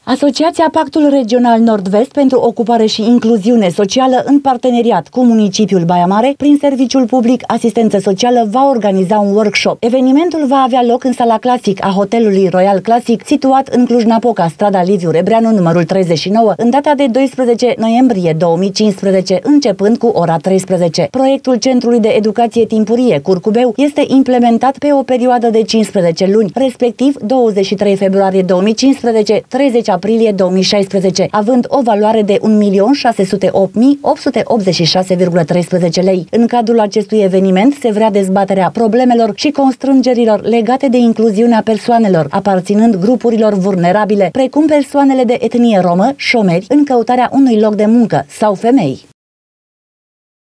Asociația Pactul Regional Nord-Vest pentru Ocupare și Incluziune Socială, în parteneriat cu municipiul Baia Mare, prin Serviciul Public Asistență Socială, va organiza un workshop. Evenimentul va avea loc în sala Classic a hotelului Royal Classic, situat în Cluj-Napoca, strada Liviu Rebreanu, numărul 39, în data de 12 noiembrie 2015, începând cu ora 13. Proiectul Centrului de Educație Timpurie Curcubeu este implementat pe o perioadă de 15 luni, respectiv 23 februarie 2015, 30 aprilie 2016, având o valoare de 1.608.886,13 lei. În cadrul acestui eveniment se vrea dezbaterea problemelor și constrângerilor legate de incluziunea persoanelor aparținând grupurilor vulnerabile, precum persoanele de etnie romă, șomeri, în căutarea unui loc de muncă sau femei.